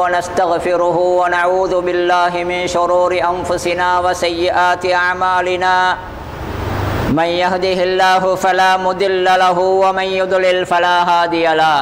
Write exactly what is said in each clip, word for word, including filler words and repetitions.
ونستغفره ونعوذ بالله من شرور أنفسنا وسيئات أعمالنا من يهده الله فلا مضل له ومن يضلل فلا هادي له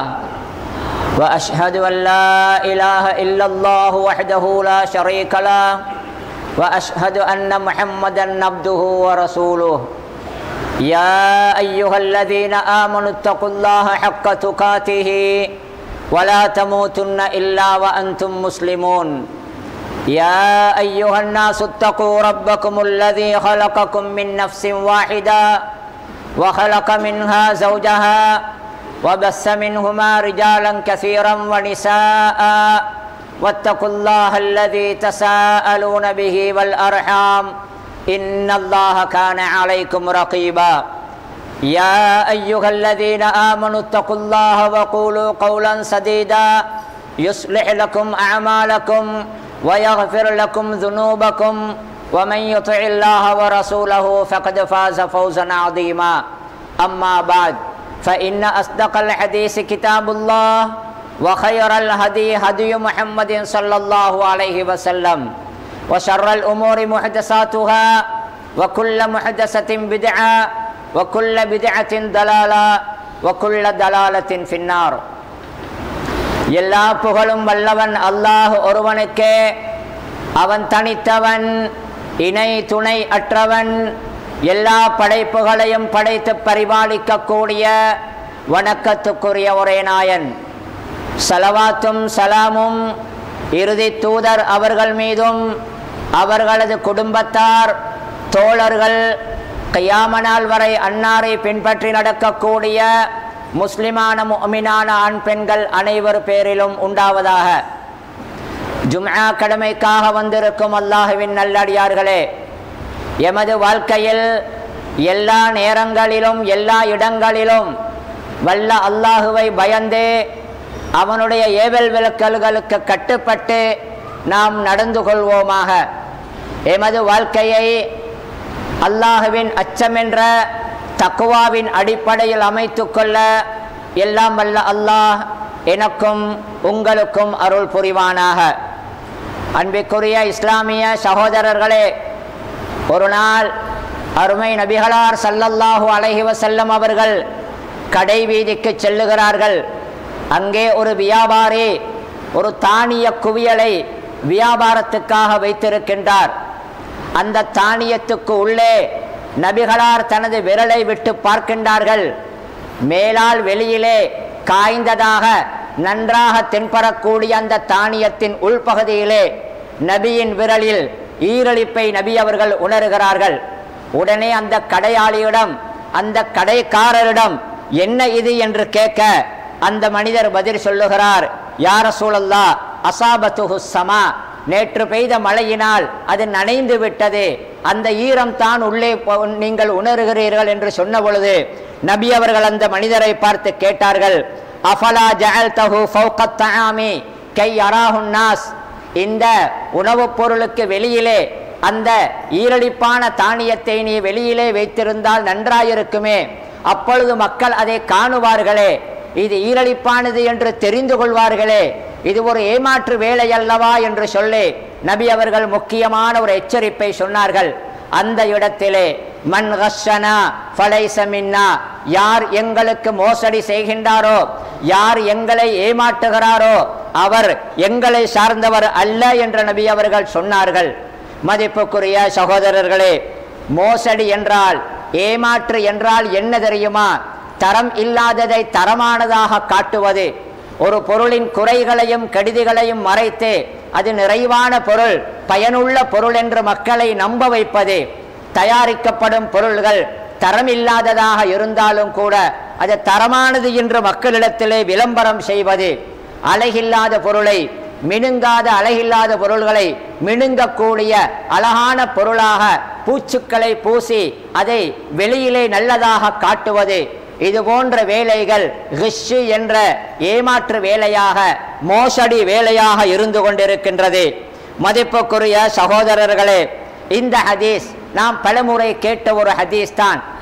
وأشهد أن لا إله إلا الله وحده لا شريك له وأشهد أن محمدا عبده ورسوله يا أيها الذين آمنوا اتقوا الله حق تقاته ولا تموتن إلا وأنتم مسلمون يا أيها الناس اتقوا ربكم الذي خلقكم من نفس واحدة وخلق منها زوجها وبث منهما رجالا كثيرا ونساء واتقوا الله الذي تساءلون به والأرحام إن الله كان عليكم رقيبا يا أيها الذين آمنوا اتقوا الله وقولوا قولا سديدا يصلح لكم أعمالكم ويغفر لكم ذنوبكم ومن يطع الله ورسوله فقد فاز فوزا عظيما أما بعد فإن أصدق الحديث كتاب الله وخير الهدي هدي محمد صلى الله عليه وسلم وشر الأمور محدثاتها وكل محدثة بدعة وكل بدعة ضلالة وكل ضلالة في النار. எல்லா புகழும் வல்லவன் அல்லாஹ் ஒருவனுக்கே. அவன் தனித்தவன், இணை துணை அற்றவன், எல்லா படைப்புகளையும் படைத்து பரிபாலிக்கக்கூடிய வணக்கத்துக்குரிய ஒரே நாயன். சலவாத்தும் சலாமும் இறுதி தூதர் அவர்கள் மீதும் அவர்களது குடும்பத்தார் தோழர்கள் கியாம நாள் வரை அன்னாரை பின்பற்றி நடக்கக்கூடிய முஸ்லிமான முஃமினான ஆண் பெண்கள் அனைவர் பேரிலும் உண்டாவதாக. ஜும்ஆ கடமைக்காக வந்திருக்கும் அல்லாஹுவின் நல்லடியார்களே, எமது வாழ்க்கையில் எல்லா நேரங்களிலும் எல்லா இடங்களிலும் வல்ல அல்லாஹுவை பயந்து அவனுடைய ஏவல் விலக்கல்களுக்கு கட்டுப்பட்டு நாம் நடந்து கொள்வோமாக. எமது வாழ்க்கையை அல்லாஹுவின் அச்சம் என்ற தக்வாவின் அடிப்படையில் அமைத்து கொள்ள எல்லாம் வல்ல அல்லாஹ் எனக்கும் உங்களுக்கும் அருள் புரிவானாக. அன்பிற்குரிய இஸ்லாமிய சகோதரர்களே, ஒரு நாள் அருமை நபிகளார் ஸல்லல்லாஹு அலைஹி வஸல்லம் அவர்கள் கடை வீதிக்கு செல்லுகிறார்கள். அங்கே ஒரு வியாபாரி ஒரு தானிய குவியலை வியாபாரத்துக்காக வைத்திருக்கின்றார். அந்த தானியத்துக்கு உள்ளே நபிகளார் தனது விரலை விட்டு பார்க்கின்றார்கள். மேலால் வெளியிலே காய்ந்ததாக நன்றாக தென்படக்கூடிய அந்த தானியத்தின் உள்பகுதியிலே நபியின் விரலில் ஈரலிப்பை நபி அவர்கள் உணர்கிறார்கள். உடனே அந்த கடையாளியிடம், அந்த கடைக்காரரிடம் என்ன இது என்று கேட்க அந்த மனிதர் பதில் சொல்லுகிறார், யா ரசூலல்லாஹ், அசாபத்துஹு ஸமா, நேற்று பெய்த மழையினால் அது நனைந்து விட்டது, அந்த ஈரம் தான் உள்ளே நீங்கள் உணர்கிறீர்கள் என்று சொன்ன பொழுது நபி அவர்கள் அந்த மனிதரை பார்த்து கேட்டார்கள், அஃபலா ஜஅல்தஹு ஃபௌகத் தஆமி கை யராஹுன் நாஸ், இந்த உணவுப் பொருளுக்கு வெளியிலே அந்த ஈரலிப்பான தானியத்தை நீ வெளியிலே வைத்திருந்தால் நன்றாயிருக்குமே, அப்பொழுது மக்கள் அதை காணுவார்களே, இது ஈரலிப்பானது என்று தெரிந்து கொள்வார்களே, இது ஒரு ஏமாற்று வேலை அல்லவா என்று சொல்லி நபி அவர்கள் முக்கியமான ஒரு எச்சரிப்பை சொன்னார்கள். அந்த இடத்திலே மன் கஷனா ஃபலைஸ மின்னா, யார் எங்களுக்கு மோசடி செய்கின்றாரோ, யார் எங்களை ஏமாற்றுகிறாரோ அவர் எங்களை சார்ந்தவர் அல்ல என்று நபி அவர்கள் சொன்னார்கள். மதிப்புக்குரிய சகோதரர்களே, மோசடி என்றால், ஏமாற்று என்றால் என்ன தெரியுமா? தரம் இல்லாததை தரமானதாக காட்டுவது, ஒரு பொருளின் குறைகளையும் கெடுதிகளையும் மறைத்து அது நிறைவான பொருள், பயனுள்ள பொருள் என்று மக்களை நம்ப வைப்பது. தயாரிக்கப்படும் பொருள்கள் தரமில்லாததாக இருந்தாலும் கூட அது தரமானது என்று மக்களிடத்திலே விளம்பரம் செய்வது. அழகில்லாத பொருளை, மினுங்காத அழகில்லாத பொருள்களை மினுங்கக்கூடிய அழகான பொருளாக பூச்சுக்களை பூசி அதை வெளியிலே நல்லதாக காட்டுவது, இது போன்ற வேலைகள் கிஷ் என்ற ஏமாற்று வேலையாக, மோசடி வேலையாக இருந்து கொண்டிருக்கின்றது. மதிப்புக்குரிய சகோதரர்களே, இந்த ஹதீஸ் நாம் பலமுறை கேட்ட ஒரு ஹதீஸ் தான்.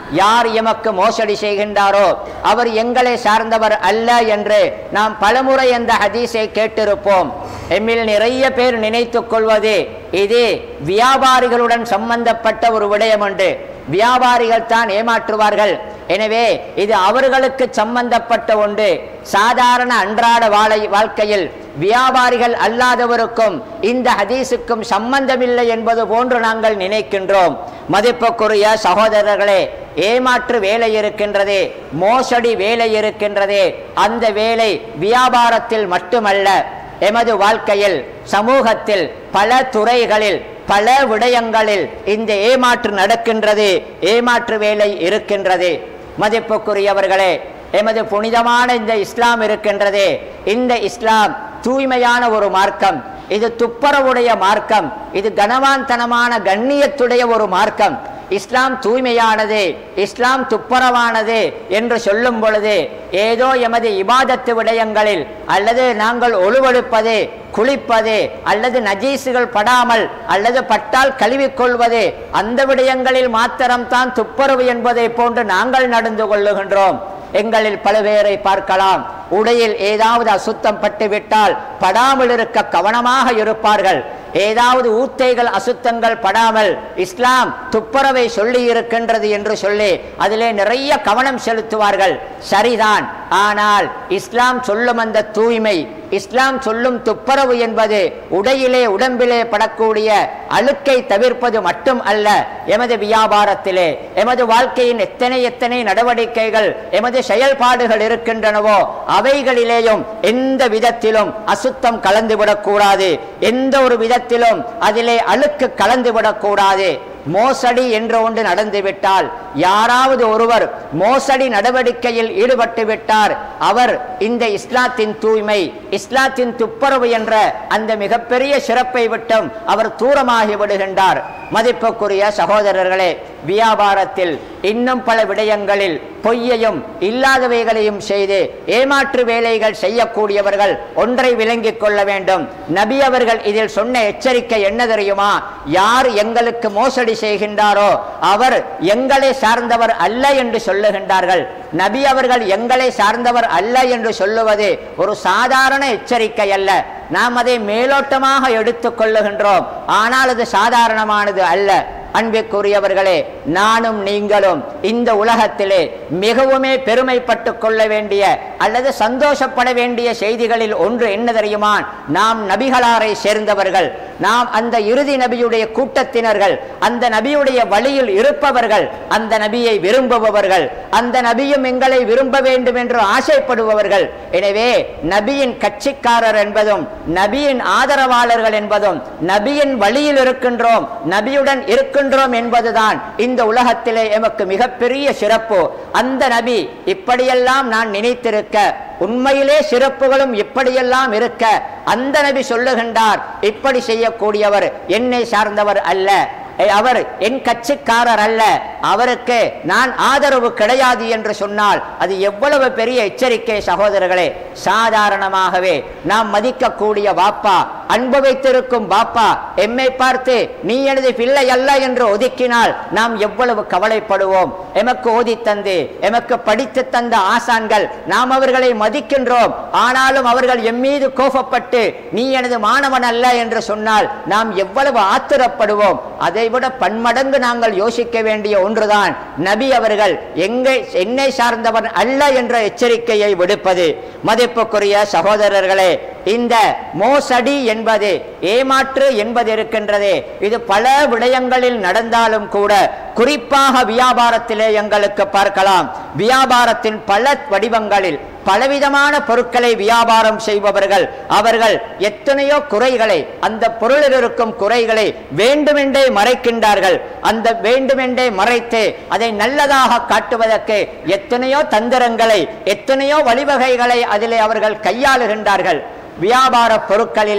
யார் எமக்கு மோசடி செய்கின்றாரோ அவர் எங்களை சார்ந்தவர் அல்ல என்று நாம் பலமுறை அந்த ஹதீஸை கேட்டிருப்போம். எம்மில் நிறைய பேர் நினைத்துக் கொள்வது இது வியாபாரிகளுடன் சம்பந்தப்பட்ட ஒரு விடயம் உண்டு, வியாபாரிகள் தான் ஏமாற்றுவார்கள், எனவே இது அவர்களுக்கு சம்பந்தப்பட்ட ஒன்று. சாதாரண அன்றாட வாழை வாழ்க்கையில் வியாபாரிகள் அல்லாதவருக்கும் இந்த ஹதீஸுக்கும் சம்பந்தமில்லை என்பது போன்று நாங்கள் நினைக்கின்றோம். மதிப்புக்குரிய சகோதரர்களே, ஏமாற்று வேலை இருக்கின்றதே, மோசடி வேலை இருக்கின்றதே, அந்த வேலை வியாபாரத்தில் மட்டுமல்ல, எமது வாழ்க்கையில் சமூகத்தில் பல துறைகளில் பல விடயங்களில் இந்த ஏமாற்று நடக்கின்றது, ஏமாற்று வேலை இருக்கின்றது. மதிப்புக்குரியவர்களே, எமது புனிதமான இந்த இஸ்லாம் இருக்கின்றதே, இந்த இஸ்லாம் தூய்மையான ஒரு மார்க்கம், இது துப்புரவுடைய மார்க்கம், இது கனவான்தனமான கண்ணியத்துடைய ஒரு மார்க்கம். இஸ்லாம் தூய்மையானது, இஸ்லாம் துப்புரவானது என்று சொல்லும் பொழுது ஏதோ எமது இபாதத்து விடயங்களில் அல்லது நாங்கள் ஒழுவெடுப்பது, குளிப்பது, அல்லது நஜீசுகள் படாமல் அல்லது பட்டால் கழுவிக்கொள்வது, அந்த விடயங்களில் மாத்திரம்தான் துப்புரவு என்பதை போன்று நாங்கள் நடந்து கொள்ளுகின்றோம். எங்களில் பல பேரை பார்க்கலாம், உடையில் ஏதாவது அசுத்தம் பட்டுவிட்டால் படாமல் இருக்க கவனமாக இருப்பார்கள். ஏதாவது ஊத்தைகள் அசுத்தங்கள் படாமல் இஸ்லாம் துப்புரவை சொல்லி இருக்கின்றது என்று சொல்லி அதிலே நிறைய கவனம் செலுத்துவார்கள். சரிதான், ஆனால் இஸ்லாம் சொல்லும் அந்த தூய்மை, இஸ்லாம் சொல்லும் துப்புரவு என்பது உடையிலே உடம்பிலே படக்கூடிய அழுக்கை தவிர்ப்பது மட்டும் அல்ல. எமது வியாபாரத்திலே, எமது வாழ்க்கையின் எத்தனை எத்தனை நடவடிக்கைகள், எமது செயல்பாடுகள் இருக்கின்றனவோ அவைகளிலேயும் எந்த விதத்திலும் அசுத்தம் கலந்துவிடக்கூடாது, எந்த ஒரு விதத்திலும் அதிலே அழுக்கு கலந்துவிடக்கூடாது. மோசடி என்ற ஒன்று நடந்துவிட்டால், யாராவது ஒருவர் மோசடி நடவடிக்கையில் ஈடுபட்டு விட்டார், அவர் இந்த இஸ்லாத்தின் தூய்மை, இஸ்லாத்தின் துப்புரவு என்ற அந்த மிகப்பெரிய சிறப்பை விட்டும் அவர் தூரமாகி விடுகின்றார். மதிப்புக்குரிய சகோதரர்களே, வியாபாரத்தில் இன்னும் பல விடயங்களில் பொய்யையும் இல்லாதவைகளையும் செய்து ஏமாற்று வேலைகள் செய்யக்கூடியவர்கள் ஒன்றை விளங்கிக் கொள்ள வேண்டும். நபி அவர்கள் இதில் சொன்ன எச்சரிக்கை என்ன தெரியுமா? யார் எங்களுக்கு மோசடி செய்கின்றாரோ அவர் எங்களை சார்ந்தவர் அல்ல என்று சொல்லுகின்றார்கள். நபி அவர்கள் எங்களை சார்ந்தவர் அல்ல என்று சொல்லுவது ஒரு சாதாரண எச்சரிக்கை அல்ல. நாம் அதை மேலோட்டமாக எடுத்துக் கொள்ளுகின்றோம், ஆனால் அது சாதாரணமானது அல்ல. அன்பிற்குரியவர்களே, நானும் நீங்களும் இந்த உலகத்திலே மிகவுமே பெருமைப்பட்டு கொள்ள வேண்டிய அல்லது சந்தோஷப்பட வேண்டிய செய்திகளில் ஒன்று என்ன தெரியுமா? நாம் நபிகளாரை சேர்ந்தவர்கள், நாம் அந்த இறுதி நபியுடைய கூட்டத்தினர்கள், அந்த நபியுடைய வழியில் இருப்பவர்கள், அந்த நபியை விரும்புபவர்கள், அந்த நபியும் எங்களை விரும்ப வேண்டும் என்று ஆசைப்படுபவர்கள். எனவே நபியின் கட்சிக்காரர் என்பதும் நபியின் ஆதரவாளர்கள் என்பதும் நபியின் வழியில் இருக்கின்றோம், நபியுடன் இருக்கின்றோம் என்பதுதான் இந்த உலகத்திலே எமக்கு மிகப்பெரிய சிறப்பு. அந்த நபி இப்படியெல்லாம் நான் நினைத்திருக்க, உண்மையிலே சிறப்புகளும் இப்படியெல்லாம் இருக்க, அந்த நபி சொல்லுகின்றார், இப்படி செய்யக்கூடியவர் என்னை சார்ந்தவர் அல்ல, அவர் என் கட்சிக்காரர் அல்ல, அவருக்கு நான் ஆதரவு கிடையாது என்று சொன்னால் அது எவ்வளவு பெரிய எச்சரிக்கை சகோதரர்களே. சாதாரணமாகவே நாம் மதிக்கக்கூடிய பாப்பா, அன்பு வைத்திருக்கும் பாப்பா எம்மை பார்த்து நீ எனது பிள்ளை அல்ல என்று ஒதுக்கினால் நாம் எவ்வளவு கவலைப்படுவோம். எமக்கு ஓதி தந்து எமக்கு படித்து தந்த ஆசான்கள், நாம் அவர்களை மதிக்கின்றோம், ஆனாலும் அவர்கள் எம்மீது கோபப்பட்டு நீ எனது மாணவன் அல்ல என்று சொன்னால் நாம் எவ்வளவு ஆத்திரப்படுவோம். அதை விட பன்மடங்கு நாங்கள் யோசிக்க வேண்டிய ஒன்றுதான் நபி அவர்கள் எங்கே என்னை சார்ந்தவன் அல்ல என்ற எச்சரிக்கையை விடுப்பது. மதிப்புக்குரிய சகோதரர்களே, இந்த மோசடி என்பது, ஏமாற்று என்பது இருக்கின்றதே, இது பல விடயங்களில் நடந்தாலும் கூட குறிப்பாக வியாபாரத்திலே எங்களுக்கு பார்க்கலாம். வியாபாரத்தின் பல வடிவங்களில் பலவிதமான பொருட்களை வியாபாரம் செய்பவர்கள், அவர்கள் எத்தனையோ குறைகளை, அந்த பொருளில் இருக்கும் குறைகளை வேண்டுமென்றே மறைக்கின்றார்கள். அந்த வேண்டுமென்றே மறைத்து அதை நல்லதாக காட்டுவதற்கு எத்தனையோ தந்திரங்களை, எத்தனையோ வழிவகைகளை அதிலே அவர்கள் கையாளுகின்றார்கள். வியாபார பொருட்களிலே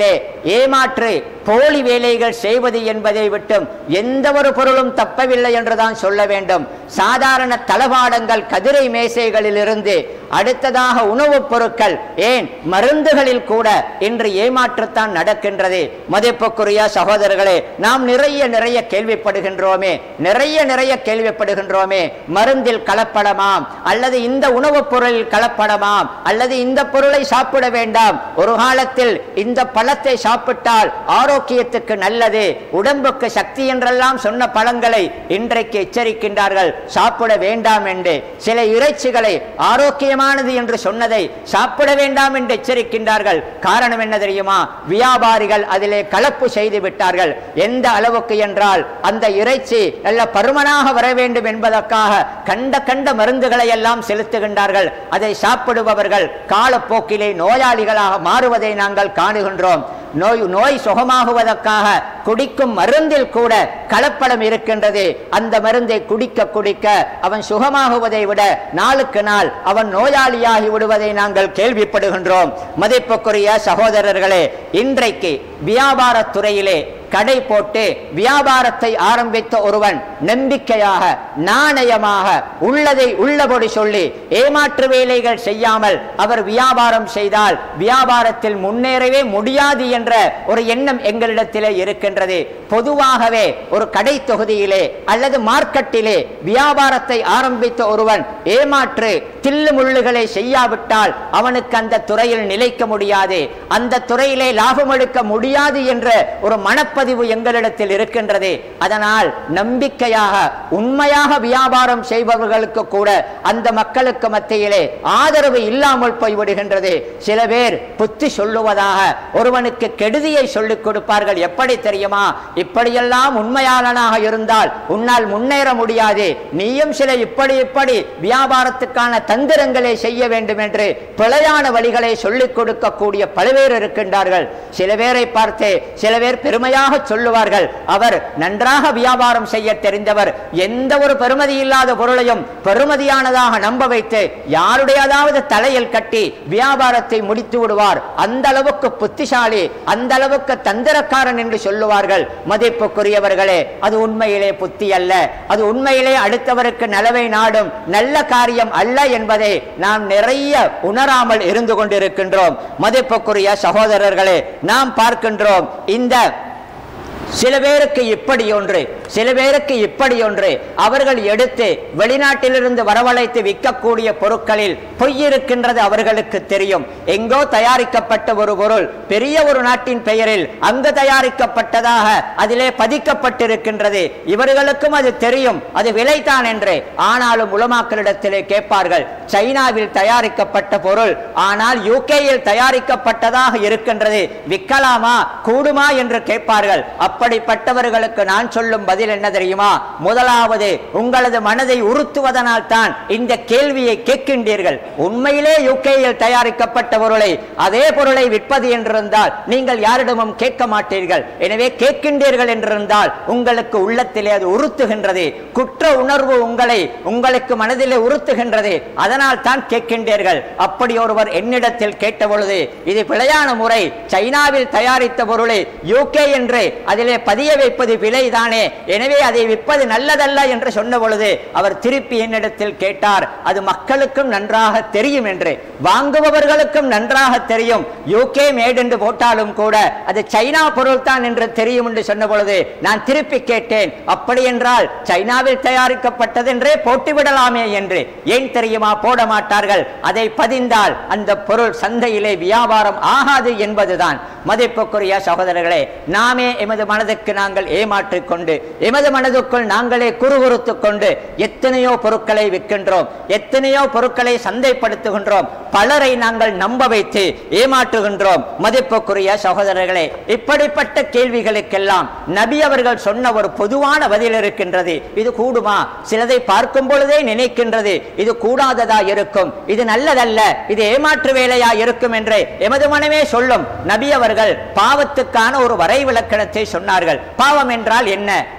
ஏமாற்று போலி வேலைகள் செய்வது என்பதை விட்டும் எந்த ஒரு பொருளும் தப்பவில்லை என்றுதான் சொல்ல வேண்டும். சாதாரண தளபாடங்கள், கதிரை மேசைகளில் இருந்து அடுத்ததாக உணவுப் பொருட்கள், ஏன் மருந்துகளில் கூட இன்று ஏமாற்றத்தான் நடக்கின்றது. மதிப்புக்குரிய சகோதரர்களே, நாம் நிறைய நிறைய கேள்விப்படுகின்றோமே நிறைய நிறைய கேள்விப்படுகின்றோமே மருந்தில் கலப்படமாம், அல்லது இந்த உணவுப் பொருளில் கலப்படமாம், அல்லது இந்த பொருளை சாப்பிட வேண்டாம், ஒரு காலத்தில் இந்த பழத்தை சாப்பிட்டால் ஆரோக்கியத்துக்கு நல்லது, உடம்புக்கு சக்தி என்றெல்லாம் சொன்ன பழங்களை இன்றைக்கு எச்சரிக்கின்றார்கள் சாப்பிட வேண்டாம் என்று. சில இறைச்சிகளை ஆரோக்கியமானது என்று சொன்னதை சாப்பிட வேண்டாம் என்று எச்சரிக்கின்றார்கள். காரணம் என்ன தெரியுமா? வியாபாரிகள் அதிலே கலப்பு செய்து விட்டார்கள். எந்த அளவுக்கு என்றால் அந்த இறைச்சி நல்ல பருமனாக வர வேண்டும் என்பதற்காக கண்ட கண்ட மருந்துகளை எல்லாம் செலுத்துகின்றார்கள். அதை சாப்பிடுபவர்கள் காலப்போக்கிலே நோயாளிகளாக மாறுவதை நாங்கள் காணுகின்றோம். நோய் நோய் சுகமாகுவதற்காக குடிக்கும் மருந்தில் கூட கலப்படம் இருக்கின்றது. அந்த மருந்தை குடிக்க குடிக்க அவன் சுகமாகுவதை விட நாளுக்கு நாள் அவன் நோயாளியாகி விடுவதை நாங்கள் கேள்விப்படுகின்றோம். மதிப்புக்குரிய சகோதரர்களே, இன்றைக்கு வியாபாரத்துறையிலே கடை போட்டு வியாபாரத்தை ஆரம்பித்த ஒருவன் நம்பிக்கையாக நாணயமாக உள்ளதை உள்ளபடி சொல்லி ஏமாற்று வேலைகள் செய்யாமல் அவர் வியாபாரம் செய்தால் வியாபாரத்தில் முன்னேறவே முடியாது என்ற ஒரு எண்ணம் எங்களிடத்திலே இருக்கின்றது. பொதுவாகவே ஒரு கடை தொகுதியிலே அல்லது மார்க்கெட்டிலே வியாபாரத்தை ஆரம்பித்த ஒருவன் ஏமாற்று தில்லு முள்ளுகளை செய்யாவிட்டால் அவனுக்கு அந்த துறையில் நிலைக்க முடியாது, அந்த துறையிலே லாபம் எடுக்க முடியாது என்ற ஒரு மனப்பதிவு எங்களிடத்தில் இருக்கின்றது. அதனால் நம்பிக்கையாக உண்மையாக வியாபாரம் செய்பவர்களுக்கு கூட அந்த மக்களுக்கு மத்தியிலே ஆதரவு இல்லாமல் போய்விடுகின்றது. சில பேர் புத்தி சொல்லுவதாக ஒருவனுக்கு கெடுதியை சொல்லிக் கொடுப்பார்கள். எப்படி தெரியுமா? இப்படியெல்லாம் உண்மையாளனாக இருந்தால் உன்னால் முன்னேற முடியாது, நீயும் சில இப்படி இப்படி வியாபாரத்துக்கான தந்திரங்களை செய்ய வேண்டும் என்று பிழையான வழிகளை சொல்லிக் கொடுக்கக்கூடிய பல்வேறு இருக்கின்றார்கள். சில பேரை பார்த்து சில பேர் பெருமையாக சொல்லுவார்கள், அவர் நன்றாக வியாபாரம் செய்ய தெரிந்தவர், எந்த ஒரு பெருமதி இல்லாத பொருளையும் பெருமதியானதாக நம்ப வைத்து யாருடையதாவது தலையில் கட்டி வியாபாரத்தை முடித்து விடுவார். அந்த அளவுக்கு புத்திசாலி, அந்த அளவுக்கு தந்திரக்காரன் என்று சொல்லுவார்கள். மதிப்புக்குரியவர்களே, அது உண்மையிலே புத்தி அல்ல, அது உண்மையிலே அடுத்தவருக்கு நலவை நாடும் நல்ல காரியம் அல்ல என்பதை நாம் நிறைய உணராமல் இருந்து கொண்டிருக்கின்றோம். மதிப்புக்குரிய சகோதரர்களே, நாம் பார்க்கின்றோம் இந்த சில பேருக்கு இப்படி ஒன்று, சில பேருக்கு இப்படி ஒன்று. அவர்கள் எடுத்து வெளிநாட்டிலிருந்து வரவழைத்து விற்கக்கூடிய பொருட்களில் பொய் இருக்கின்றது அவர்களுக்கு தெரியும். எங்கோ தயாரிக்கப்பட்ட ஒரு பொருள் பெரிய ஒரு நாட்டின் பெயரில் அங்கு தயாரிக்கப்பட்டதாக அதிலே பதிக்கப்பட்டிருக்கின்றது. இவர்களுக்கும் அது தெரியும், அது விலைதான் என்று. ஆனாலும் உலமாக்களிடத்திலே கேட்பார்கள், சைனாவில் தயாரிக்கப்பட்ட பொருள் ஆனால் யூகேயில் தயாரிக்கப்பட்டதாக இருக்கின்றது, விற்கலாமா கூடுமா என்று கேட்பார்கள். அப்படிப்பட்டவர்களுக்கு நான் சொல்லும் பதில் என்ன தெரியுமா? முதலாவது, உங்களது மனதை உறுத்துவதனால் தான் இந்த கேள்வியை கேட்கின்றீர்கள். உண்மையிலே யூகேயில் தயாரிக்கப்பட்ட பொருளை அதே பொருளை விற்பது என்றிருந்தால் நீங்கள் யாரிடமும் கேட்க மாட்டீர்கள். எனவே கேட்கின்றீர்கள் என்றிருந்தால் உங்களுக்கு உள்ளத்திலே அது உறுத்துகின்றது, குற்ற உணர்வு உங்களை உங்களுக்கு மனதிலே உறுத்துகின்றது, அதனால் தான் கேட்கின்றீர்கள். அப்படி ஒருவர் என்னிடத்தில் கேட்ட பொழுது, இது பிழையான முறை, சைனாவில் தயாரித்த பொருளை யூகே என்று அதிலே பதிய வைப்பது விலைதானே, எனவே அதை விற்பது நல்லதல்ல என்று சொன்ன பொழுது அவர் திருப்பி என்னிடத்தில் கேட்டார், அது மக்களுக்கும் நன்றாக தெரியும் என்று, வாங்குபவர்களுக்கும் நன்றாக தெரியும், யூகே மேட் என்று போட்டாலும் கூட அது சைனா பொருள் தான் என்று தெரியும் என்று சொன்ன பொழுது நான் திருப்பி கேட்டேன், அப்படி என்றால் சைனாவில் தயாரிக்கப்பட்டது என்றே போட்டுவிடலாமே என்று. ஏன் தெரியுமா போட மாட்டார்கள்? அதை பதிந்தால் அந்த பொருள் சந்தையிலே வியாபாரம் ஆகாது என்பதுதான். மதிப்புக்குரிய சகோதரர்களே, நாமே எமது மனதுக்கு நாங்கள் ஏமாற்றிக் கொண்டு எமது மனதுக்குள் நாங்களே குறுகுறுத்துக் கொண்டு எத்தனையோ பொருட்களை விற்கின்றோம், எத்தனையோ பொருட்களை சந்தைப்படுத்துகின்றோம், பலரை நாங்கள் நம்ப வைத்து ஏமாற்றுகின்றோம். மதிப்புக்குரிய சகோதரர்களே, இப்படிப்பட்ட கேள்விகளுக்கெல்லாம் நபி அவர்கள் சொன்ன ஒரு பொதுவான பதில் இருக்கின்றது. இது கூடுமா? சிலதை பார்க்கும் பொழுதே நினைக்கின்றது இது கூடாததா இருக்கும், இது நல்லதல்ல, இது ஏமாற்று வேலையா இருக்கும் என்று எமது மனமே சொல்லும். நபி அவர்கள் பாவத்துக்கான ஒரு வரை விளக்கணத்தை சொன்னார்கள். பாவம் என்றால் என்ன?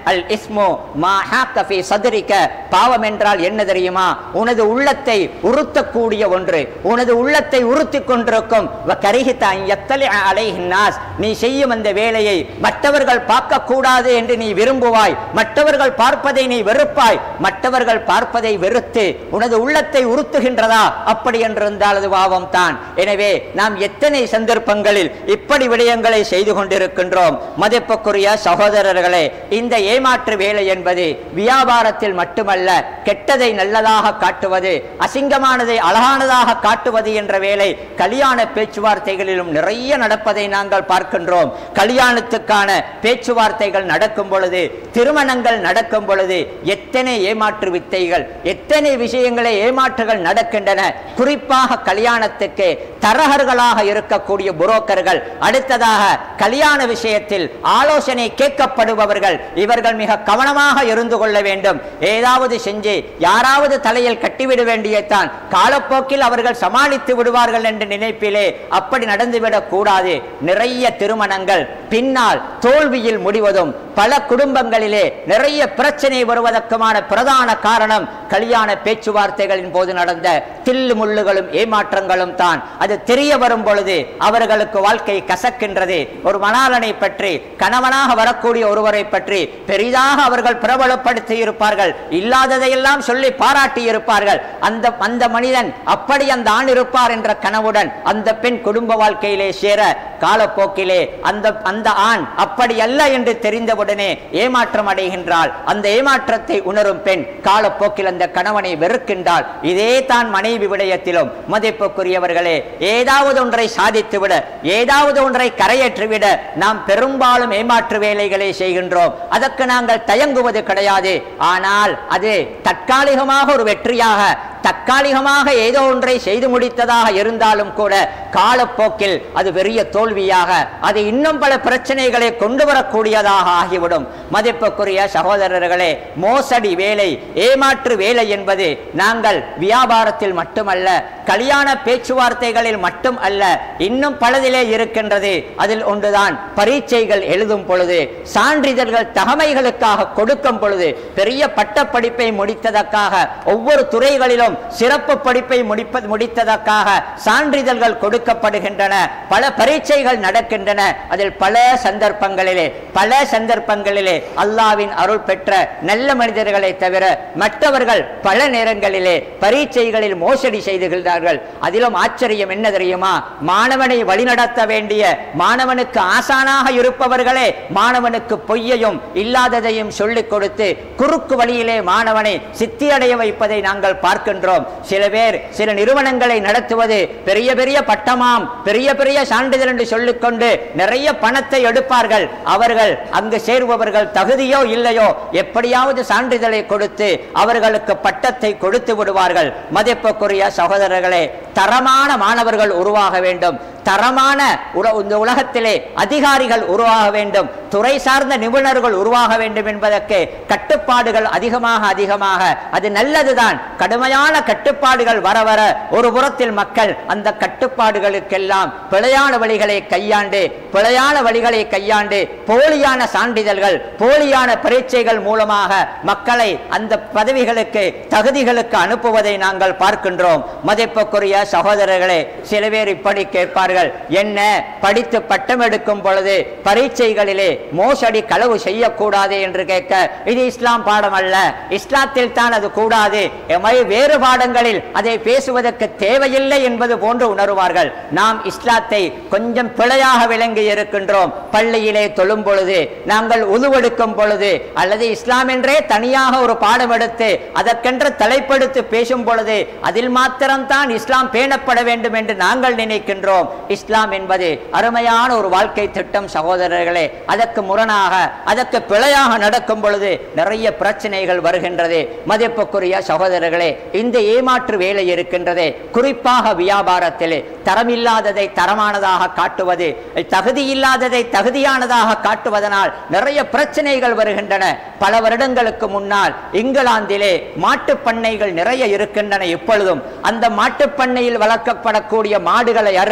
அல் இஸ்மு மா ஹாக்க ஃபீ சத்ரிக, பாவம் என்றால் என்ன தெரியுமா? உனது உள்ளத்தை உறுத்தக்கூடிய ஒன்று, உனது உள்ளத்தை உறுத்தி கொண்டிருக்கும். வ கரிஹத அன் யத்தலிஅ அலைஹின் நாஸ், நீ செய்யும் அந்த வேலையை மற்றவர்கள் பார்க்க கூடாது என்று நீ விரும்புவாய், மற்றவர்கள் பார்ப்பதை நீ வெறுப்பாய். மற்றவர்கள் பார்ப்பதை வெறுத்து உனது உள்ளத்தை உறுத்துகின்றதா? அப்படி என்றிருந்தால் அது பாவம் தான். எனவே நாம் எத்தனை சந்தர்ப்பங்களில் இப்படி விடயங்களை செய்து கொண்டிருக்கின்றோம். மதிப்புக்குரிய சகோதரர்களே, இந்த ஏமாற்று வேலை என்பது வியாபாரத்தில் மட்டுமல்ல, கெட்டதை நல்லதாக காட்டுவது, அசிங்கமானதை அழகானதாக காட்டுவது என்ற வேலை கல்யாண பேச்சுவார்த்தைகளிலும் நிறைய நடப்பதை நாங்கள் பார்க்கின்றோம். கல்யாணத்துக்கான பேச்சுவார்த்தைகள் நடக்கும் பொழுது, திருமணங்கள் நடக்கும் பொழுது எத்தனை ஏமாற்று வித்தைகள், எத்தனை விஷயங்களை ஏமாற்றுகள் நடக்கின்றன. குறிப்பாக கல்யாணத்துக்கு தரகர்களாக இருக்கக்கூடிய புரோக்கர்கள், அடுத்ததாக கல்யாண விஷயத்தில் ஆலோசனை கேட்கப்படுபவர்கள், இவர்கள் மிக கவனமாக இருந்து கொள்ள வேண்டும். ஏதாவது செஞ்சு யாராவது தலையில் கட்டிவிட வேண்டியதான், காலப்போக்கில் அவர்கள் சமாளித்து விடுவார்கள் என்ற நினைப்பிலே அப்படி நடந்துவிடக் கூடாது. நிறைய திருமணங்கள் பின்னால் தோல்வியில் முடிவதும், பல குடும்பங்களிலே நிறைய பிரச்சனை வருவதற்குமான பிரதான காரணம் கல்யாண பேச்சுவார்த்தைகளின் போது நடந்த தில்லு முள்ளுகளும் ஏமாற்றங்களும் தான். அது தெரிய வரும் பொழுது அவர்களுக்கு வாழ்க்கை கசக்கின்றது. ஒரு மணாளனை பற்றி, கணவனாக வரக்கூடிய ஒருவரை பற்றி பெரிதாக அவர்கள் பிரபலப்படுத்தி இருப்பார்கள், இல்லாததையெல்லாம் சொல்லி பாராட்டி இருப்பார்கள். அந்த அந்த மனிதன் அப்படி அந்த ஆண் இருப்பார் என்ற கனவுடன் அந்த பெண் குடும்ப வாழ்க்கையிலே சேர, காலப்போக்கிலே அந்த அந்த ஆண் அப்படி அல்ல என்று தெரிந்தவுடனே ஏமாற்றம் அடைகின்றாள். அந்த ஏமாற்றத்தை உணரும் பெண் காலப்போக்கில் அந்த கணவனை வெறுக்கின்றாள். இதே தான் மனைவி விடயத்திலும். மதிப்புக்குரியவர்களே, ஏதாவது ஒன்றை சாதித்துவிட, ஏதாவது ஒன்றை கரையேற்றிவிட நாம் பெரும்பாலும் ஏமாற்று வேலைகளை செய்கின்றோம். அதற்கு நாங்கள் தயங்குவது கிடையாது. ஆனால் அது தற்காலிகமாக ஒரு வெற்றியாக, தற்காலிகமாக ஏதோ ஒன்றை செய்து முடித்ததாக இருந்தாலும் கூட காலப்போக்கில் அது பெரிய தோல்வியாக, அது இன்னும் பல பிரச்சனைகளை கொண்டு வரக்கூடியதாக ஆகிவிடும். மதிப்புக்குரிய சகோதரர்களே, மோசடி வேலை, ஏமாற்று வேலை என்பது நாங்கள் வியாபாரத்தில் மட்டுமல்ல, கல்யாண பேச்சுவார்த்தைகளில் மட்டும் அல்ல, இன்னும் பலதிலே இருக்கின்றது. அதில் ஒன்றுதான் பரீட்சைகள் எழுதும் பொழுது, சான்றிதழ்கள் தகமைகளுக்காக கொடுக்கும் பொழுது, பெரிய பட்ட படிப்பை முடித்ததற்காக, ஒவ்வொரு துறைகளிலும் சிறப்பு படிப்பை முடிப்பது முடித்ததற்காக சான்றிதழ்கள் கொடுக்கப்படுகின்றன. பல பரீட்சைகள் நடக்கின்றன. அதில் பல சந்தர்ப்பங்களிலே பல சந்தர்ப்பங்களிலே அல்லாஹ்வின் அருள் பெற்ற நல்ல மனிதர்களை தவிர மற்றவர்கள் பல நேரங்களிலே பரீட்சைகளில் மோசடி செய்துகிறார்கள். அதிலும் ஆச்சரியம் என்ன தெரியுமா? மாணவனை வழிநடத்த வேண்டிய, மாணவனுக்கு ஆசானாக இருப்பவர்களே மாணவனுக்கு பொய்யையும் இல்லாததையும் சொல்லிக் கொடுத்து குறுக்கு வழியிலே மாணவனை சித்தியடைய வைப்பதை நாங்கள் பார்க்கின்றோம். சில பேர் சில நிறுவனங்களை நடத்துவது பெரிய பெரிய பட்டமாம், பெரிய பெரிய சான்றிதழ் என்று சொல்லிக்கொண்டு நிறைய பணத்தை எடுப்பார்கள். அவர்கள் அங்கு சேருபவர்கள் தகுதியோ இல்லையோ எப்படியாவது சான்றிதழை கொடுத்து அவர்களுக்கு பட்டத்தை கொடுத்து விடுவார்கள். மதிப்புக்குரிய சகோதரர்களே, தரமான மாணவர்கள் உருவாக வேண்டும், தரமான இந்த உலகத்திலே அதிகாரிகள் உருவாக வேண்டும், துறை சார்ந்த நிபுணர்கள் உருவாக வேண்டும் என்பதற்கு கட்டுப்பாடுகள் அதிகமாக அதிகமாக அது நல்லதுதான். கடுமையான கட்டுப்பாடுகள் வர வர ஒரு புறத்தில் மக்கள் அந்த கட்டுப்பாடுகளுக்கெல்லாம் பிழையான வழிகளை கையாண்டு பிழையான வழிகளை கையாண்டு போலியான சான்றிதழ்கள், போலியான பரீட்சைகள் மூலமாக மக்களை அந்த பதவிகளுக்கு, தகுதிகளுக்கு அனுப்புவதை நாங்கள் பார்க்கின்றோம். மதிப்புக்குரிய சகோதரர்களே, சில பேர் இப்படி கேட்பார்கள், என்ன படித்து பட்டம் எடுக்கும் பொழுது பரீட்சைகளிலே மோசடி களவு செய்யக்கூடாது என்று கேட்க, இது இஸ்லாம் பாடம் அல்ல, இஸ்லாத்தில் தான் அது கூடாது, வேறு பாடங்களில் அதை பேசுவதற்கு தேவையில்லை என்பது போன்று உணர்வார்கள். நாம் இஸ்லாத்தை கொஞ்சம் பிழையாக விளங்கி இருக்கின்றோம். பள்ளியிலே தொழும் பொழுது, நாங்கள் உதுவெடுக்கும் பொழுது, அல்லது இஸ்லாம் என்றே தனியாக ஒரு பாடம் எடுத்து அதற்கென்று தலைப்படுத்தி பேசும் பொழுது அதில் மாத்திரம்தான் இஸ்லாம் பேணப்பட வேண்டும் என்று நாங்கள் நினைக்கின்றோம். இஸ்லாம் என்பது அருமையான ஒரு வாழ்க்கை திட்டம் சகோதரர்களே. அதற்கு முரணாக, அதற்கு பிழையாக நடக்கும் பொழுது நிறைய பிரச்சனைகள் வருகின்றது. மதிப்புக்குரிய சகோதரர்களே, இந்த ஏமாற்று வேலை இருக்கின்றதே, குறிப்பாக வியாபாரத்திலே தரமில்லாததை தரமானதாக காட்டுவது, தகுதி இல்லாததை தகுதியானதாக காட்டுவதனால் நிறைய பிரச்சனைகள் வருகின்றன. பல வருடங்களுக்கு முன்னால் இங்கிலாந்திலே மாட்டுப் பண்ணைகள் நிறைய இருக்கின்றன. இப்பொழுதும் அந்த மாட்டுப் பண்ணையில் வளர்க்கப்படக்கூடிய மாடுகளை அறுத்து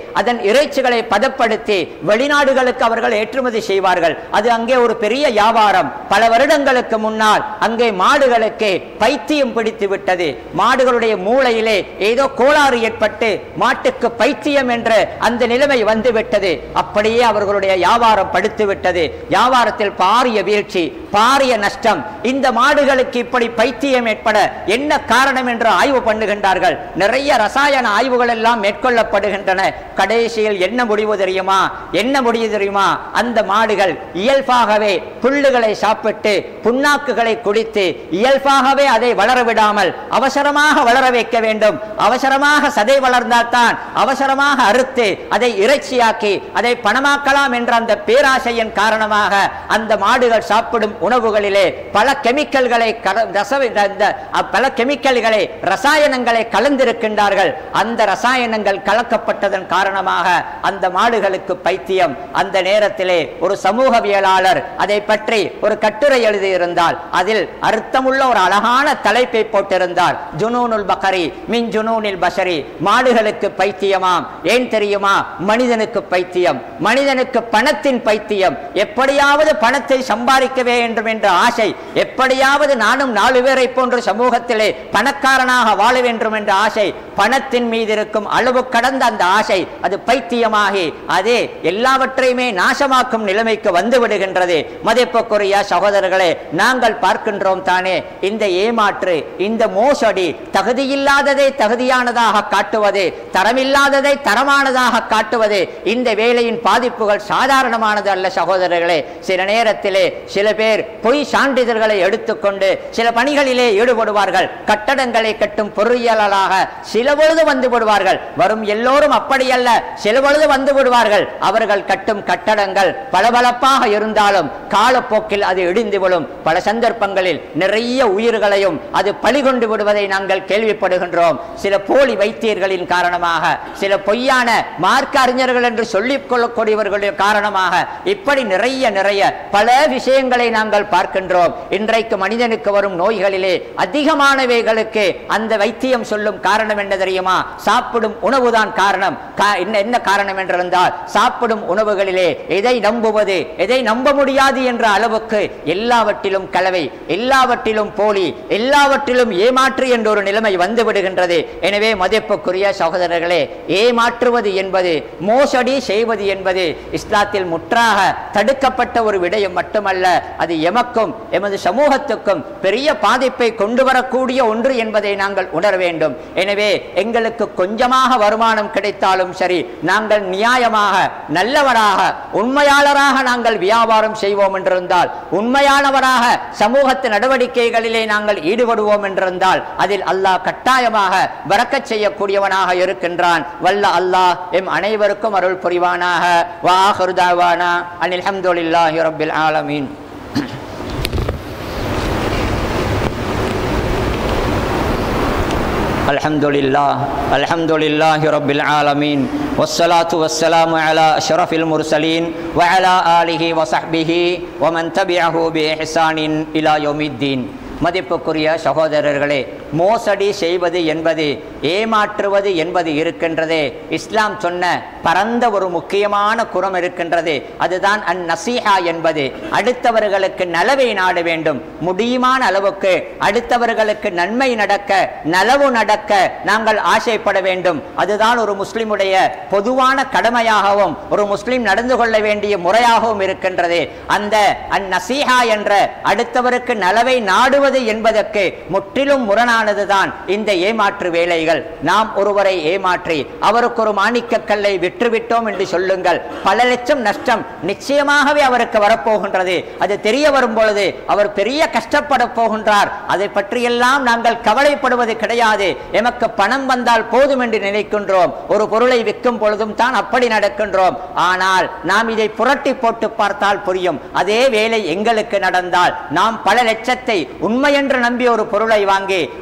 அதன் இறைச்சிகளை பதப்படுத்தி வெளிநாடுகளுக்கு அவர்கள் ஏற்றுமதி செய்வார்கள். அது அங்கே ஒரு பெரிய வியாபாரம். பல வருடங்களுக்கு முன்னால் அங்கே மாடுகளுக்கு பைத்தியம் பிடித்து விட்டது. மாடுகளுடைய மூளையிலே ஏதோ கோளாறு ஏற்பட்டு மாட்டுக்கு பைத்தியம் என்ற அந்த நிலைமை வந்துவிட்டது. அப்படியே அவர்களுடைய வியாபாரம் படுத்து விட்டது. வியாபாரத்தில் பாரிய வீழ்ச்சி, பாரிய நஷ்டம். இந்த மாடுகளுக்கு இப்படி பைத்தியம் ஏற்பட என்ன காரணம் என்று ஆய்வு பண்ணுகின்றார்கள். நிறைய ரசாயன ஆய்வுகள் எல்லாம் மேற்கொள்ளப்படுகின்றன. கடைசியில் என்ன முடிவு தெரியுமா? என்ன முடிவு தெரியுமா? அந்த மாடுகள் இயல்பாகவே புல்லுகளை சாப்பிட்டு புண்ணாக்குகளை குடித்து இயல்பாகவே அதை வளர விடாமல் அவசரமாக வளர வைக்க வேண்டும். அவசரமாக சதை வளர்ந்தால் தான் அவசரமாக அறுத்து அதை இறைச்சியாக்கி அதை பணமாக்கலாம் என்ற அந்த பேராசையின் காரணமாக அந்த மாடுகள் சாப்பிடும் உணவுகளிலே பல கெமிக்கல்களை பல கெமிக்கல்களை ரசாயனங்களை கலந்திருக்கின்றார்கள். அந்த ரசாயனங்கள் கலக்கப்பட்டதன் காரணமாக அந்த மாடுகளுக்கு பைத்தியம். அந்த நேரத்திலே ஒரு சமூகவியலாளர் அதை பற்றி ஒரு கட்டுரை எழுதியிருந்தால் அதில் அர்த்தமுள்ள ஒரு அழகான தலைப்பை போட்டிருந்தார். ஜுனூனுல் பக்கரி மின் ஜுனூனில் பஷரி. மாடுகளுக்கு பைத்தியமாம். ஏன் தெரியுமா? மனிதனுக்கு பைத்தியம். மனிதனுக்கு பணத்தின் பைத்தியம். எப்படியாவது பணத்தை சம்பாதிக்க வேண்டும் என்ற ஆசை, எப்படியாவது நானும் நாலு பேரை போன்ற சமூகத்திலே பணக்காரனாக வாழ வேண்டும் என்ற ஆசை, பணத்தின் மீது இருக்கும் அளவு கடந்த அந்த ஆசை அது பைத்தியமாகி அதே எல்லாவற்றையுமே நாசமாக்கும் நிலைமைக்கு வந்து விடுகின்றது. மதிப்புக்குரிய சகோதரர்களே, நாங்கள் பார்க்கின்றோம் தானே இந்த ஏமாற்று, இந்த மோசடி, தகுதியில்லாததை தகுதியானதாக காட்டுவது, தரமில்லாததை தரமானதாக காட்டுவது, இந்த வேலையின் பாதிப்புகள் சாதாரணமானது அல்ல சகோதரர்களே. சில நேரத்திலே சில பேர் பொய் சான்றிதழ்களை எடுத்துக்கொண்டு சில பணிகளிலே ஈடுபடுவார்கள். கட்டடங்களை கட்டும் பொறியியலாளராக சில பொழுது வந்து விடுவார்கள். வரும் எல்லோரும் அப்படியல்ல, சில பொழுது வந்து விடுவார்கள். அவர்கள் கட்டும் கட்டடங்கள் பளபளப்பாக இருந்தாலும் காலப்போக்கில் அது இடிந்து விடும். பல சந்தர்ப்பங்களில் நிறைய உயிர்களையும் அது பலிகொண்டு விடுவதை நாங்கள் கேள்விப்படுகின்றோம். சில போலி வைத்தியர்களின் காரணமாக, சில பொய்யான மார்க்க அறிஞர்கள் என்று சொல்லிக் கொள்ளக்கூடியவர்களின் காரணமாக இப்படி நிறைய நிறைய பல விஷயங்களை நாங்கள் பார்க்கின்றோம். இன்றைக்கு மனிதனுக்கு வரும் நோய்களிலே அதிகமானவைகளுக்கு அந்த வைத்தியம் சொல்லும் காரணம் என்ன தெரியுமா? சாப்பிடும் உணவுதான் காரணம். என்ன காரணம் என்றிருந்தால் சாப்பிடும் உணவுகளிலே எதை நம்புவது, எதை நம்ப முடியாது என்ற அளவுக்கு எல்லாவற்றிலும் கலவை, எல்லாவற்றிலும் போலி, எல்லாவற்றிலும் ஏமாற்று என்ற ஒரு நிலைமை வந்து விடுகின்றது. எனவே மதிப்புக்குரிய சகோதரர்களே, ஏமாற்றுவது என்பது, மோசடி செய்வது என்பது இஸ்லாத்தில் முற்றாக தடுக்கப்பட்ட ஒரு விடயம் மட்டுமல்ல, அது எமக்கும் எமது சமூகத்துக்கும் பெரிய பாதிப்பை கொண்டு வரக்கூடிய ஒன்று என்பதை நாங்கள் உணர வேண்டும். எனவே எங்களுக்கு கொஞ்சமாக வருமானம் கிடைத்தாலும் சரி, நாங்கள் நியாயமாக, நல்லவராக, உண்மையாளராக நாங்கள் வியாபாரம் செய்வோம் என்றிருந்தால், உண்மையானவராக சமூகத்து நடவடிக்கைகளிலே நாங்கள் ஈடுபடுவோம் என்றிருந்தால் அதில் அல்லாஹ் கட்டாயமாக பரக்கத் செய்யக்கூடியவனாக இருக்கின்றான். வல்ல அல்லாஹ் எம் அனைவருக்கும் அருள் புரிவானாக. வா ஆகிரு தஅவானா அனில் ஹம்துலில்லாஹி ரப்பில் ஆலமீன். அல்ஹம்துலில்லாஹ் அல்ஹம்துலில்லாஹி ரப்பில் ஆலமீன். வஸ்ஸலாத்து வஸ்ஸலாமு அலா அஷ்ரஃபில் முர்சலீன் வ அலா ஆலிஹி வ ஸஹ்பிஹி வ மன் தபிஅஹு பி இஹ்சானின் இலா யௌமித்தீன். மதிப்புக்குரிய சகோதரர்களே, மோசடி செய்வது என்பது, ஏமாற்றுவது என்பது இருக்கின்றதே, இஸ்லாம் சொன்ன பரந்த ஒரு முக்கியமான குறம் இருக்கின்றது. அதுதான் அன் நசீஹா என்பது. அடுத்தவர்களுக்கு நலவை நாட வேண்டும். முடியுமான அளவுக்கு அடுத்தவர்களுக்கு நன்மை நடக்க, நலவு நடக்க நாங்கள் ஆசைப்பட வேண்டும். அதுதான் ஒரு முஸ்லிமுடைய பொதுவான கடமையாகவும் ஒரு முஸ்லிம் நடந்து கொள்ள வேண்டிய முறையாகவும் இருக்கின்றது. அந்த அன் நசீஹா என்ற அடுத்தவருக்கு நலவை நாடுவது என்பதற்கு முற்றிலும் முரணானதுதான் இந்த ஏமாற்று வேலைகள். நாம் ஒருவரை ஏமாற்றி அவருக்கு ஒரு மாணிக்க கல்லை விற்றுவிட்டோம் என்று சொல்லுங்கள், பல லட்சம் நஷ்டம் நிச்சயமாகவே அவருக்கு வரப்போகின்றது. அது தெரிய வரும் பொழுது அவர் பெரிய கஷ்டப்பட போகின்றார். அதை பற்றியெல்லாம் நாங்கள் கவலைப்படுவது கிடையாது. எமக்கு பணம் வந்தால் போதும் என்று நினைக்கின்றோம். ஒரு பொருளை விற்கும் பொழுதும் தான் அப்படி நடக்கின்றோம். ஆனால் நாம் இதை புரட்டி போட்டு பார்த்தால் புரியும். அதே வேலை எங்களுக்கு நடந்தால் நாம் பல லட்சத்தை உண்மை என்று நம்பி ஒரு பொருளை வாங்கி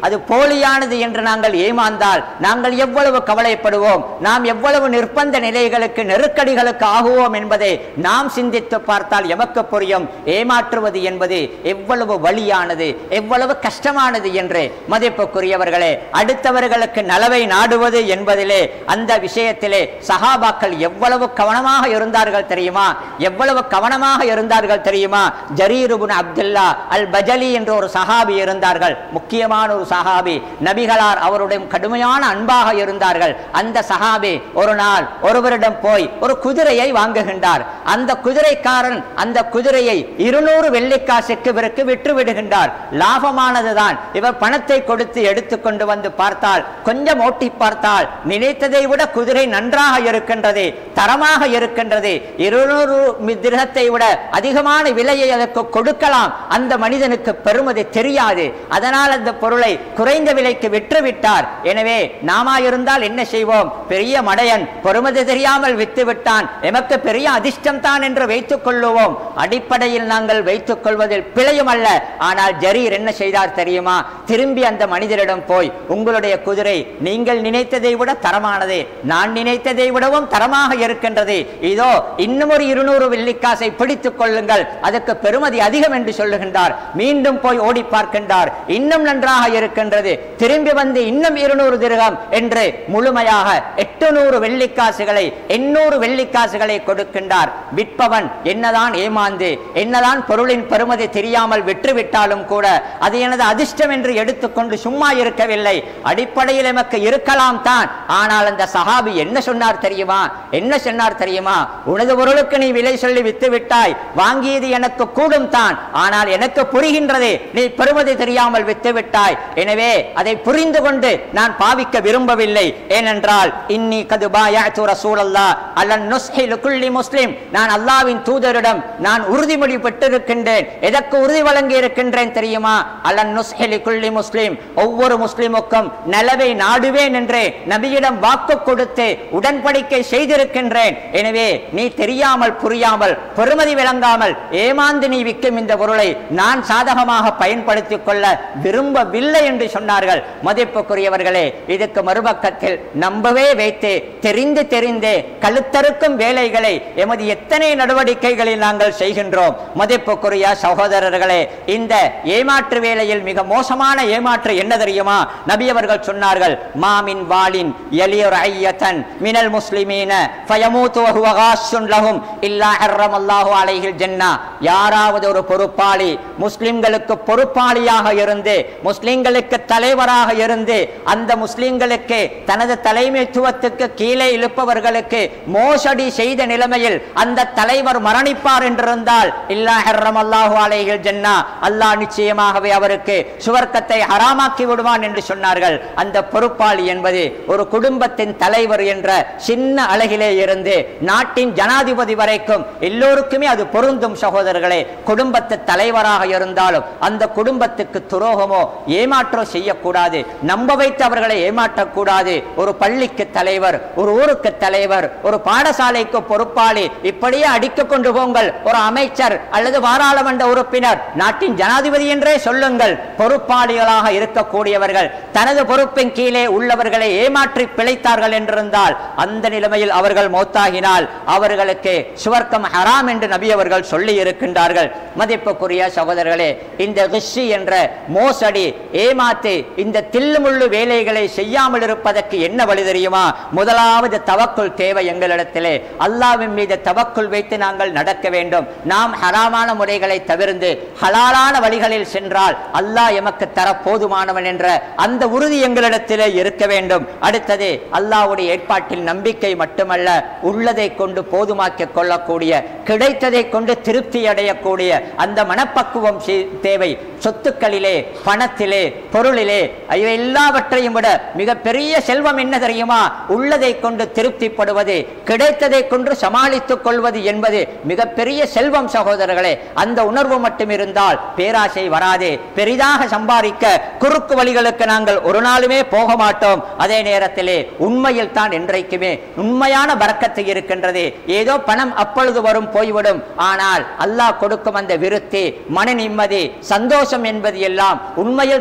அது போலியானது என்று நாங்கள் ஏமாந்தால் நாங்கள் எவ்வளவு கவலைப்படுவோம், நாம் எவ்வளவு நிர்பந்த நிலைகளுக்கு நெருக்கடிகளுக்கு ஆகுவோம் என்பதை நாம் சிந்தித்து பார்த்தால் எமக்கு புரியும் ஏமாற்றுவது என்பது எவ்வளவு வலியானது, எவ்வளவு கஷ்டமானது என்று. மதிப்புக்குரியவர்களே, அடுத்தவர்களுக்கு நலவை நாடுவது என்பதிலே அந்த விஷயத்திலே சஹாபாக்கள் எவ்வளவு கவனமாக இருந்தார்கள் தெரியுமா? எவ்வளவு கவனமாக இருந்தார்கள் தெரியுமா? ஜரீர் இப்னு அப்துல்லா அல் பஜலி என்ற ஒரு சஹாபி இருந்தார்கள், முக்கியமான ஒரு சஹாபி. நபிகளார் அவருடைய கடுமையான அன்பாக இருந்தார்கள். அந்த சஹாபி ஒரு நாள் ஒருவரிடம் போய் ஒரு குதிரையை வாங்குகின்றார். அந்த குதிரைக்காரன் அந்த குதிரையை இருநூறு வெள்ளிக்காசுக்கு இவருக்கு விற்று விடுகின்றார். லாபமானதுதான். இவர் பணத்தை கொடுத்து எடுத்துக்கொண்டு வந்து பார்த்தால், கொஞ்சம் ஓட்டி பார்த்தால் நினைத்ததை விட குதிரை நன்றாக இருக்கின்றது, தரமாக இருக்கின்றது. இருநூறு திரகத்தை விட அதிகமான விலையை அதற்கு கொடுக்கலாம். அந்த மனிதனுக்கு பெறுமதி தெரியாது. அதனால் அந்த பொருளை குறைந்த விலைக்கு விற்றுவிட்டார். எனவே நாமா இருந்தால் என்ன செய்வோம்? பெரிய மடையன், பெறுமதி தெரியாமல் வித்து விட்டான், எமக்கு பெரிய அதிர்ஷ்டம் தான் என்று வைத்துக் கொள்ளுவோம். அடிப்படையில் நாங்கள் வைத்துக் கொள்வதில் பிழையும் அல்ல. ஆனால் ஜரீர் என்ன செய்தார் தெரியுமா? திரும்பி அந்த மனிதரிடம் போய், உங்களுடைய குதிரை நீங்கள் நினைத்ததை விட தரமானது, நான் நினைத்ததை விடவும் தரமாக இருக்கின்றது, இதோ இன்னும் ஒரு இருநூறு வெள்ளிக்காசை பிடித்துக் கொள்ளுங்கள், அதற்கு பெறுமதி அதிகம் என்று சொல்லுகின்றார். மீண்டும் போய் ஓடி பார்க்கின்றார், இன்னும் நன்றாக இருக்கின்றது. திரும்பி வந்து இன்னும் இருநூறு திரகம் என்று முழுமையாக எட்டுநூறு வெள்ளிக்காசுகளை எண்ணூறு வெள்ளிக்காசுகளை கொடுக்கின்றார். விற்பவன் என்னதான் ஏமாந்து என்னதான் பொருளின் பெறுமதி தெரியாமல் விற்றுவிட்டாலும் கூட அது எனது அதிர்ஷ்டம் என்று எடுத்துக்கொண்டு சும்மா இருக்கவில்லை. அடிப்படையில் எமக்கு இருக்கலாம் தான். ஆனால் அந்த சஹாபி என்ன சொன்னார் தெரியுமா? என்ன சொன்னார் தெரியுமா? உனது பொருளுக்கு நீ விலை சொல்லி வித்து விட்டாய், வாங்கியது எனக்கு கூடும் தான், ஆனால் எனக்கு புரிகின்றது நீ பெறுமதி தெரியாமல் வித்து விட்டாய். எனவே அதை புரிந்து கொண்டு நான் பாவிக்க விரும்பவில்லை. ஏனென்றால் இன்னி கது பாயஅது ரசூலல்லாஹ் அலன் நுஸ்ஹி லிகுல்லி முஸ்லிம், நான் அல்லாஹ்வின் தூதரிடம் நான் உறுதிமொழி பெற்றிருக்கின்றேன். எதற்கு உறுதி வழங்கி இருக்கின்றேன் தெரியுமா? அலன் நுஸ்ஹி லிகுல்லி முஸ்லிம், ஒவ்வொரு முஸ்லிமுக்கும் நலவை நாடுவேன் என்று நபியிடம் வாக்கு கொடுத்து உடன்படிக்கை செய்திருக்கின்றேன். எனவே நீ தெரியாமல் புரியாமல் பெறுமதி விளங்காமல் ஏமாந்து நீ விற்கும் இந்த பொருளை நான் சாதகமாக பயன்படுத்திக் கொள்ள விரும்பவில்லை என்று சொன்னார்கள். மதிப்புக்குரியவர்களே, இதுக்கு மறுபக்கத்தில் நம்பவே வைத்து தெரிந்து தெரிந்தே கழுத்தறுக்கும் வேலைகளை எமது எத்தனை நடவடிக்கைகளில் நாங்கள் செய்கின்றோம். மதிப்புக்குரிய சகோதரர்களே, இந்த ஏமாற்று வேலையில் மிக மோசமான ஏமாற்று என்ன தெரியுமா? நபி அவர்கள் சொன்னார்கள், மாமின் வாலின் யலியுர் ஐயத்தன் மினல் முஸ்லிமீன ஃபயமூது வஹுவ காஷுன் லஹும் இல்லா ஹர்ரமல்லாஹு அலைஹில் ஜன்னah. யாராவது ஒரு பொறுப்பாளி முஸ்லிம்களுக்கு பொறுப்பாளியாக இருந்து முஸ்லிம்களுக்கு தலைவராக இருந்து அந்த முஸ்லிம்களுக்கு தனது தலைமைத்துவத்துக்கு கீழே இழுப்பவர்களுக்கு மோசடி செய்த நிலைமையில் அந்த தலைவர் மரணிப்பார் என்றிருந்தால் இல்லா ஹர்ரமல்லாஹு அலைஹில் ஜன்னah, அல்லாஹ் நிச்சயமாகவே அவருக்கு சுவர்க்கத்தை ஹராமாக்கி விடுவான் என்று சொன்னார்கள். அந்த பொறுப்பாளி என்பது ஒரு குடும்பத்தின் தலைவர் என்ற சின்ன அழகிலே இருந்து நாட்டின் ஜனாதிபதி வரைக்கும் எல்லோருக்குமே அது பொருந்தும். சகோதரர்களே, குடும்பத்து தலைவராக இருந்தாலும் அந்த குடும்பத்துக்கு துரோகமோ ஏமாற்றோ செய்யக்கூடாது, நம்ப வைத்து அவர்களை ஏமாற்றக்கூடாது. ஒரு பள்ளிக்கு தலைவர், ஒரு ஊருக்கு தலைவர், ஒரு பாடசாலைக்கு பொறுப்பாளி, இப்படியே அடிக்க கொண்டு போங்கள். ஒரு அமைச்சர் அல்லது பாராளுமன்ற உறுப்பினர், நாட்டின் ஜனாதிபதி என்றே சொல்லுங்கள், பொறுப்பாளிகளாக இருக்கக்கூடியவர்கள் தனது பொறுப்பின் கீழே உள்ளவர்களை ஏமாற்றி பிழைத்தார்கள் என்றிருந்தால் அந்த நிலைமையில் அவர்கள் மௌத்தாகினால் அவர்களுக்கு சுவர்க்கம் ஹராம் என்று நபி அவர்கள் சொல்லி இருக்கின்றார்கள். மதிப்புக்குரிய சகோதரர்களே, இந்த கிஷ் என்ற மோசடி ஏமாத்து இந்த தில்லுமுள்ளு வேலைகளை செய்யாமல் இருப்பதற்கு என்ன வழி தெரியுமா? முதலாவது தவக்குல் தேவை எங்களிடத்திலே. அல்லாஹ்வின் மீது தவக்குல் வைத்து நாங்கள் நடக்க வேண்டும். நாம் ஹராமான முறைகளை தவிர்த்து ஹலாலான வழிகளில் சென்றால் அல்லாஹ் எமக்கு தர போதுமானவன் என்ற அந்த உறுதி எங்களிடத்திலே இருக்க வேண்டும். அடுத்தது அல்லாஹ்வுடைய ஏற்பாட்டில் நம்பிக்கை மட்டுமல்ல, உள்ளதை கொண்டு போதுமாக்கிக் கொள்ளக்கூடிய, கிடைத்ததை கொண்டு திருப்தி அடையக்கூடிய அந்த மனப்பக்குவம் தேவை. சொத்துக்களிலே, பணத்திலே, பொருளிலே, எல்லாவற்றையும் விட மிக பெரிய செல்வம் என்ன தெரியுமா? உள்ளதை கொண்டு திருப்திப்படுவது, கிடைத்ததை கொண்டு சமாளித்துக் கொள்வது என்பது மிகப்பெரிய செல்வம் சகோதரர்களே. அந்த உணர்வு மட்டும் இருந்தால் பேராசை வராது. பெரிதாக சம்பாதிக்க குறுக்கு வழிகளுக்கு நாங்கள் ஒரு நாளுமே போக மாட்டோம். அதே நேரத்திலே உண்மையில் தான் என்றைக்குமே உண்மையான பரக்கத்து இருக்கின்றது. ஏதோ பணம் அப்பொழுது வரும், போய்விடும். ஆனால் அல்லாஹ் கொடுக்கும் அந்த விருத்தி, மன நிம்மதி, சந்தோஷம் என்பது எல்லாம் உண்மையில் தான்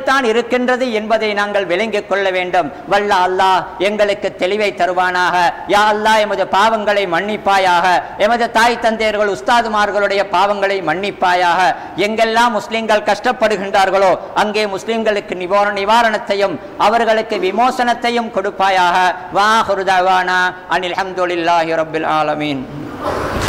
இருக்கின்றது என்பதை நாங்கள் விளங்கிக் கொள்ள வேண்டும். வல்ல அல்லாஹ் எங்களுக்கு தெளிவை தருவானாக. யா அல்லாஹ் எமது பாவங்களை மன்னிப்பாயாக. எமது தாய் தந்தையர்கள் உஸ்தாதுமார்களுடைய பாவங்களை மன்னிப்பாயாக. எங்கெல்லாம் முஸ்லிம்கள் கஷ்டப்படுகின்றார்களோ அங்கே முஸ்லிம்களுக்கு நிவாரண நிவாரணத்தையும் அவர்களுக்கு விமோசனத்தையும் கொடுப்பாயாக. வாஹிரு தஅவானா அனில் ஹம்துலில்லாஹி ரப்பில் ஆலமீன்.